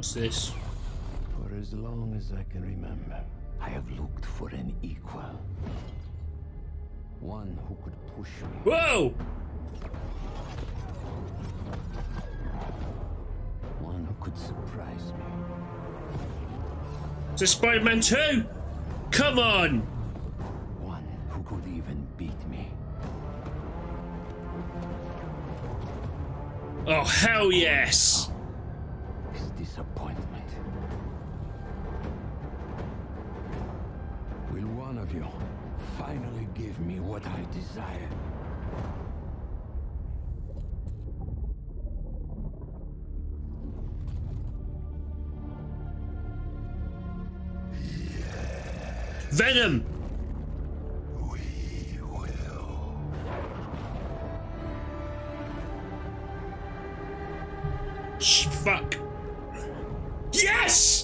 What's this? For as long as I can remember, I have looked for an equal. One who could push me. Whoa! One who could surprise me. Is this Spider-Man 2? Come on! One who could even beat me. Oh, hell yes! His disappointment. Will one of you finally give me what I desire? Venom! We will. Fuck. Yes!